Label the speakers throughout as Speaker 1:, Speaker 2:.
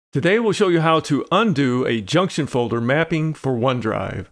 Speaker 1: Today we'll show you how to undo a junction folder mapping for OneDrive.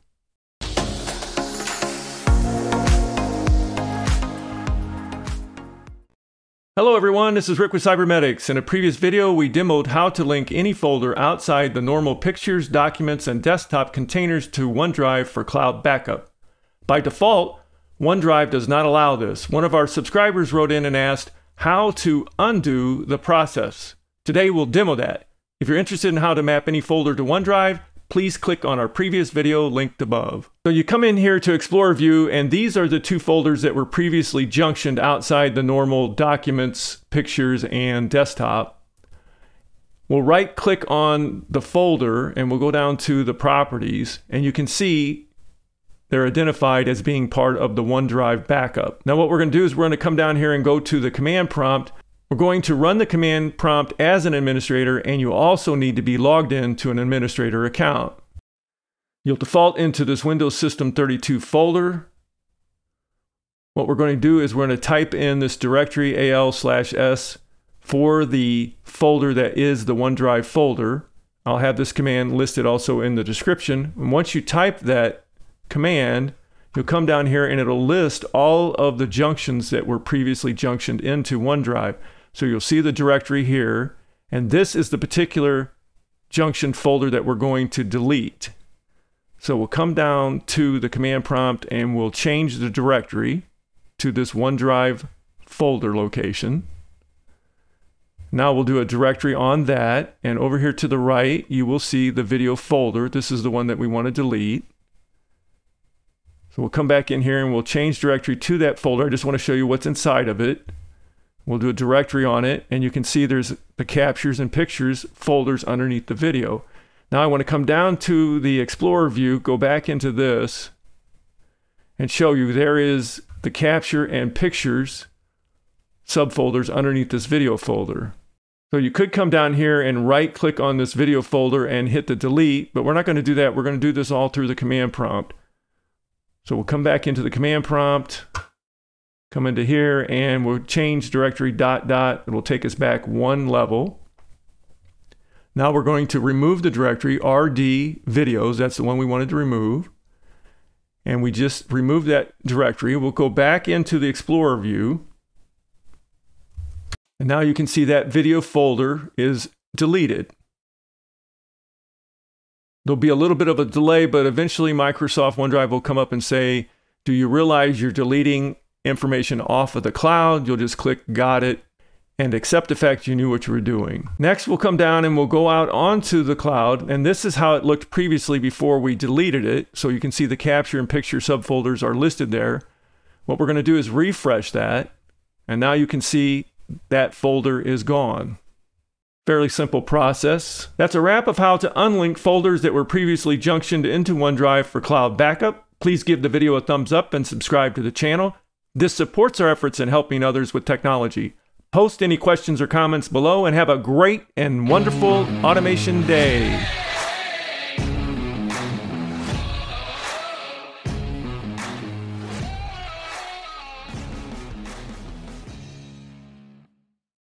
Speaker 1: Hello everyone, this is Rick with Cybernetics. In a previous video we demoed how to link any folder outside the normal pictures, documents, and desktop containers to OneDrive for cloud backup. By default, OneDrive does not allow this. One of our subscribers wrote in and asked how to undo the process. Today we'll demo that. If you're interested in how to map any folder to OneDrive, please click on our previous video linked above. So you come in here to Explorer View, and these are the two folders that were previously junctioned outside the normal documents, pictures, and desktop. We'll right click on the folder and we'll go down to the properties, and you can see they're identified as being part of the OneDrive backup. Now what we're going to do is we're going to come down here and go to the command prompt. We're going to run the command prompt as an administrator, and you also need to be logged in to an administrator account. You'll default into this Windows System 32 folder. What we're going to do is we're going to type in this directory al/s for the folder that is the OneDrive folder. I'll have this command listed also in the description. And once you type that command, you'll come down here and it'll list all of the junctions that were previously junctioned into OneDrive. So you'll see the directory here, and this is the particular junction folder that we're going to delete. So we'll come down to the command prompt and we'll change the directory to this OneDrive folder location. Now we'll do a directory on that, and over here to the right you will see the video folder. This is the one that we want to delete. So we'll come back in here and we'll change directory to that folder. I just want to show you what's inside of it. We'll do a directory on it, and you can see there's the captures and pictures folders underneath the video. Now I want to come down to the Explorer view, go back into this, and show you there is the capture and pictures subfolders underneath this video folder. So you could come down here and right click on this video folder and hit the delete, but we're not going to do that. We're going to do this all through the command prompt. So we'll come back into the command prompt, come into here, and we'll change directory ... It will take us back one level. Now we're going to remove the directory RD videos. That's the one we wanted to remove. And we just removed that directory. We'll go back into the Explorer view. And now you can see that video folder is deleted. There'll be a little bit of a delay, but eventually Microsoft OneDrive will come up and say, do you realize you're deleting information off of the cloud? You'll just click got it and accept the fact you knew what you were doing. Next we'll come down and we'll go out onto the cloud, and this is how it looked previously before we deleted it. So you can see the capture and picture subfolders are listed there. What we're going to do is refresh that, and now you can see that folder is gone. Fairly simple process. That's a wrap of how to unlink folders that were previously junctioned into OneDrive for cloud backup. Please give the video a thumbs up and subscribe to the channel. This supports our efforts in helping others with technology. Post any questions or comments below, and have a great and wonderful automation day.